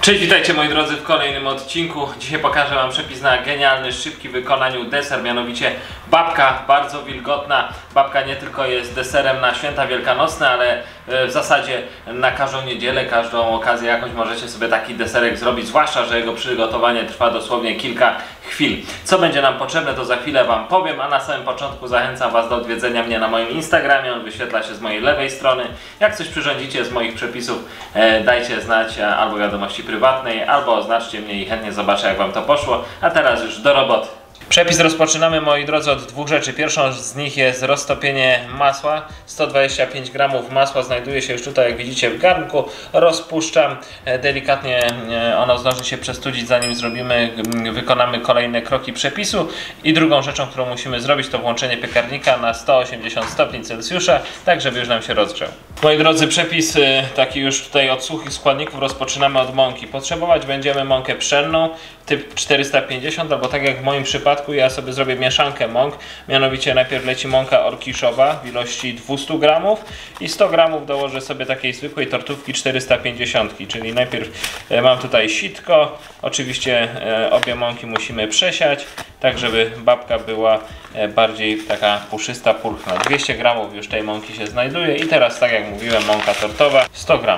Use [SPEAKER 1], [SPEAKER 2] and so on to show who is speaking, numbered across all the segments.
[SPEAKER 1] Cześć, witajcie moi drodzy w kolejnym odcinku. Dzisiaj pokażę wam przepis na genialny, szybki w wykonaniu deser, mianowicie babka, bardzo wilgotna. Babka nie tylko jest deserem na święta wielkanocne, ale w zasadzie na każdą niedzielę, każdą okazję jakąś możecie sobie taki deserek zrobić, zwłaszcza że jego przygotowanie trwa dosłownie kilka chwil. Co będzie nam potrzebne, to za chwilę wam powiem, a na samym początku zachęcam was do odwiedzenia mnie na moim Instagramie, on wyświetla się z mojej lewej strony. Jak coś przyrządzicie z moich przepisów, dajcie znać albo wiadomości prywatnej, albo oznaczcie mnie i chętnie zobaczę, jak wam to poszło. A teraz już do roboty. Przepis rozpoczynamy, moi drodzy, od dwóch rzeczy. Pierwszą z nich jest roztopienie masła. 125 g masła znajduje się już tutaj, jak widzicie, w garnku. Rozpuszczam delikatnie, ono zdąży się przestudzić, zanim wykonamy kolejne kroki przepisu. I drugą rzeczą, którą musimy zrobić, to włączenie piekarnika na 180 stopni Celsjusza, tak żeby już nam się rozgrzał. Moi drodzy, przepis taki już tutaj od suchych składników rozpoczynamy od mąki. Potrzebować będziemy mąkę pszenną typ 450, albo tak jak w moim przypadku, ja sobie zrobię mieszankę mąk. Mianowicie najpierw leci mąka orkiszowa w ilości 200 g i 100 g dołożę sobie takiej zwykłej tortówki 450, czyli najpierw mam tutaj sitko. Oczywiście obie mąki musimy przesiać, tak żeby babka była bardziej taka puszysta, pulchna. 200 g już tej mąki się znajduje i teraz, tak jak mówiłem, mąka tortowa 100 g.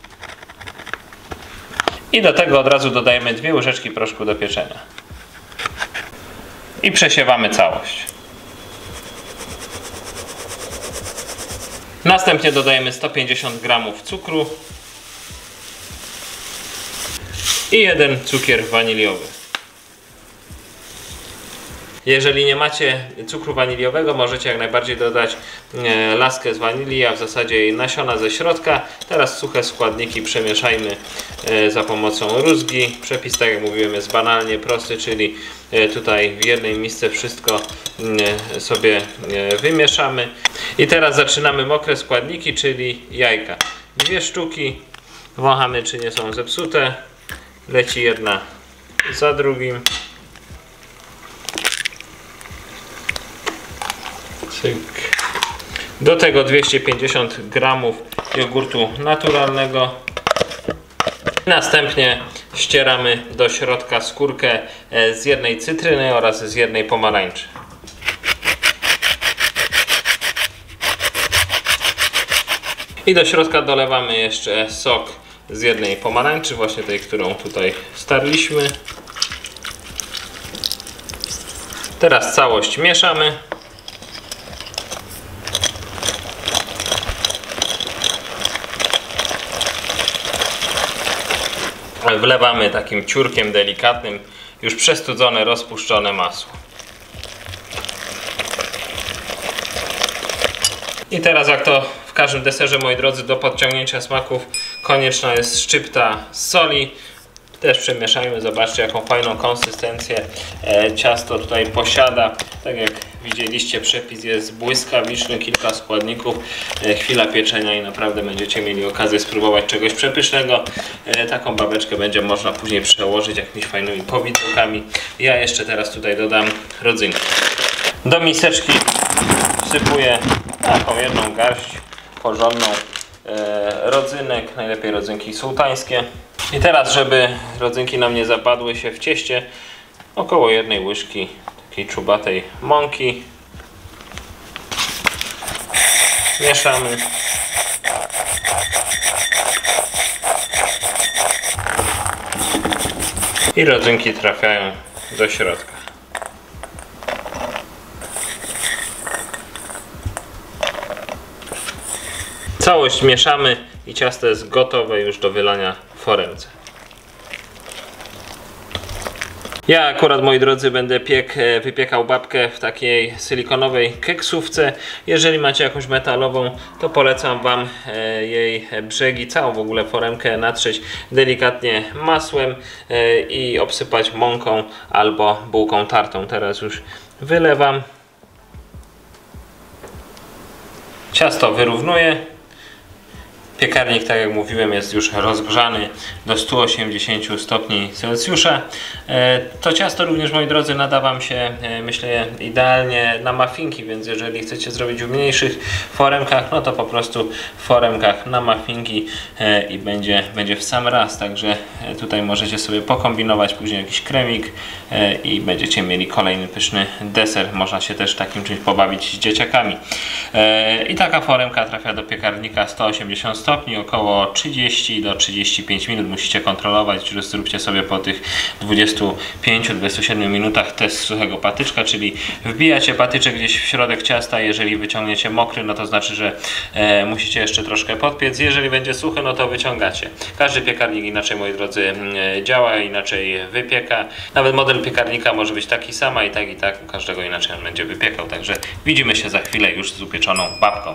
[SPEAKER 1] I do tego od razu dodajemy 2 łyżeczki proszku do pieczenia. I przesiewamy całość. Następnie dodajemy 150 g cukru i 1 cukier waniliowy. Jeżeli nie macie cukru waniliowego, możecie jak najbardziej dodać laskę z wanilii, a w zasadzie jej nasiona ze środka. Teraz suche składniki przemieszajmy za pomocą rózgi. Przepis, tak jak mówiłem, jest banalnie prosty, czyli tutaj w jednej misce wszystko sobie wymieszamy. I teraz zaczynamy mokre składniki, czyli jajka. 2 sztuki, wąchamy, czy nie są zepsute. Leci jedna za drugim. Do tego 250 g jogurtu naturalnego. Następnie ścieramy do środka skórkę z jednej cytryny oraz z jednej pomarańczy. I do środka dolewamy jeszcze sok z jednej pomarańczy, właśnie tej, którą tutaj starliśmy. Teraz całość mieszamy. Wlewamy takim ciurkiem delikatnym już przestudzone, rozpuszczone masło. I teraz, jak to w każdym deserze, moi drodzy, do podciągnięcia smaków konieczna jest szczypta soli. Też przemieszajmy, zobaczcie, jaką fajną konsystencję ciasto tutaj posiada. Tak jak widzieliście, przepis jest błyskawiczny, kilka składników, chwila pieczenia i naprawdę będziecie mieli okazję spróbować czegoś przepysznego. Taką babeczkę będzie można później przełożyć jakimiś fajnymi powidełkami. Ja jeszcze teraz tutaj dodam rodzynki. Do miseczki wsypuję taką jedną garść porządną rodzynek, najlepiej rodzynki sułtańskie. I teraz, żeby rodzynki nam nie zapadły się w cieście, około 1 łyżki takiej czubatej mąki. Mieszamy. I rodzynki trafiają do środka. Całość mieszamy i ciasto jest gotowe już do wylania w foremce. Ja akurat, moi drodzy, będę wypiekał babkę w takiej silikonowej keksówce. Jeżeli macie jakąś metalową, to polecam wam jej brzegi, całą w ogóle foremkę natrzeć delikatnie masłem i obsypać mąką albo bułką tartą. Teraz już wylewam. Ciasto wyrównuję Piekarnik, tak jak mówiłem, jest już rozgrzany do 180 stopni Celsjusza. To ciasto również, moi drodzy, nada Wam się, myślę, idealnie na muffinki, więc jeżeli chcecie zrobić w mniejszych foremkach, no to po prostu w foremkach na muffinki i będzie w sam raz. Także tutaj możecie sobie pokombinować później jakiś kremik i będziecie mieli kolejny pyszny deser. Można się też takim czymś pobawić z dzieciakami. I taka foremka trafia do piekarnika 180 stopni, około 30 do 35 minut musicie kontrolować. Już zróbcie sobie po tych 25-27 minutach test suchego patyczka, czyli wbijacie patyczek gdzieś w środek ciasta. Jeżeli wyciągniecie mokry, no to znaczy, że musicie jeszcze troszkę podpiec. Jeżeli będzie suchy, no to wyciągacie. Każdy piekarnik inaczej, moi drodzy, działa, inaczej wypieka. Nawet model piekarnika może być taki sam, i tak u każdego inaczej on będzie wypiekał. Także widzimy się za chwilę już z upieczoną babką.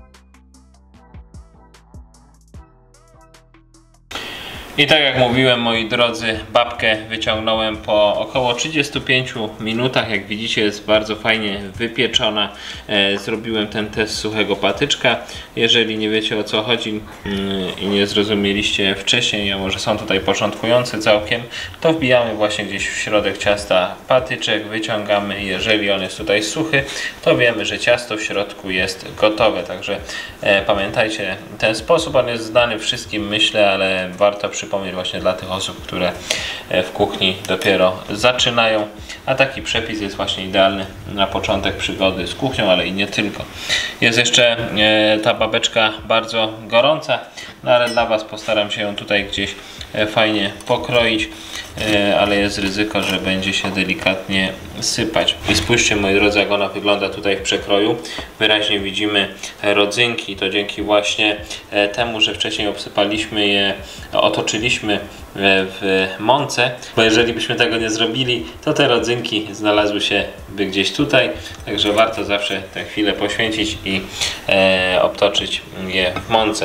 [SPEAKER 1] I tak jak mówiłem, moi drodzy, babkę wyciągnąłem po około 35 minutach. Jak widzicie, jest bardzo fajnie wypieczona. Zrobiłem ten test suchego patyczka. Jeżeli nie wiecie, o co chodzi i nie zrozumieliście wcześniej, a może są tutaj początkujący całkiem, to wbijamy właśnie gdzieś w środek ciasta patyczek, wyciągamy. Jeżeli on jest tutaj suchy, to wiemy, że ciasto w środku jest gotowe. Także pamiętajcie ten sposób. On jest znany wszystkim, myślę, ale warto przypomnieć właśnie dla tych osób, które w kuchni dopiero zaczynają, a taki przepis jest właśnie idealny na początek przygody z kuchnią, ale i nie tylko. Jest jeszcze ta babeczka bardzo gorąca, no ale dla Was postaram się ją tutaj gdzieś fajnie pokroić, ale jest ryzyko, że będzie się delikatnie sypać. I spójrzcie, moi drodzy, jak ona wygląda tutaj w przekroju. Wyraźnie widzimy rodzynki. To dzięki właśnie temu, że wcześniej obsypaliśmy je, otoczyliśmy w mące, bo jeżeli byśmy tego nie zrobili, to te rodzynki znalazły się gdzieś tutaj. Także warto zawsze tę chwilę poświęcić i obtoczyć je w mące.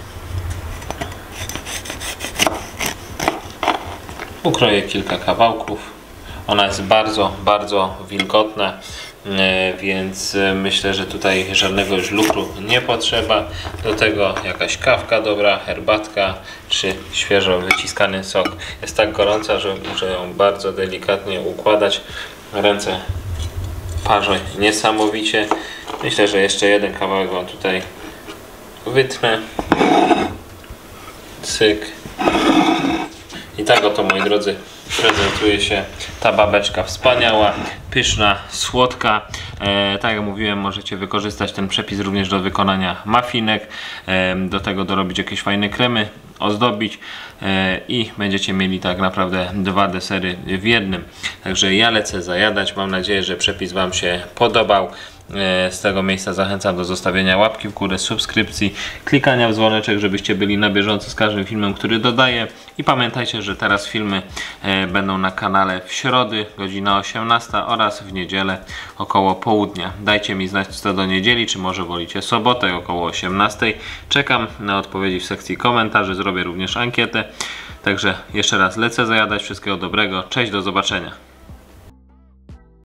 [SPEAKER 1] Ukroję kilka kawałków. Ona jest bardzo, bardzo wilgotna, więc myślę, że tutaj żadnego już lukru nie potrzeba. Do tego jakaś kawka dobra, herbatka czy świeżo wyciskany sok. Jest tak gorąca, że muszę ją bardzo delikatnie układać. Ręce parzą niesamowicie. Myślę, że jeszcze jeden kawałek Wam tutaj wytnę. Cyk. I tak oto, moi drodzy, prezentuje się ta babeczka wspaniała, pyszna, słodka. Tak jak mówiłem, możecie wykorzystać ten przepis również do wykonania muffinek. Do tego dorobić jakieś fajne kremy, ozdobić i będziecie mieli tak naprawdę dwa desery w jednym. Także ja lecę zajadać. Mam nadzieję, że przepis Wam się podobał. Z tego miejsca zachęcam do zostawienia łapki w górę, subskrypcji, klikania w dzwoneczek, żebyście byli na bieżąco z każdym filmem, który dodaję. I pamiętajcie, że teraz filmy będą na kanale w środy, godzina 18 oraz w niedzielę około południa. Dajcie mi znać, co do niedzieli, czy może wolicie sobotę około 18. Czekam na odpowiedzi w sekcji komentarzy, zrobię również ankietę. Także jeszcze raz lecę zajadać. Wszystkiego dobrego, cześć, do zobaczenia.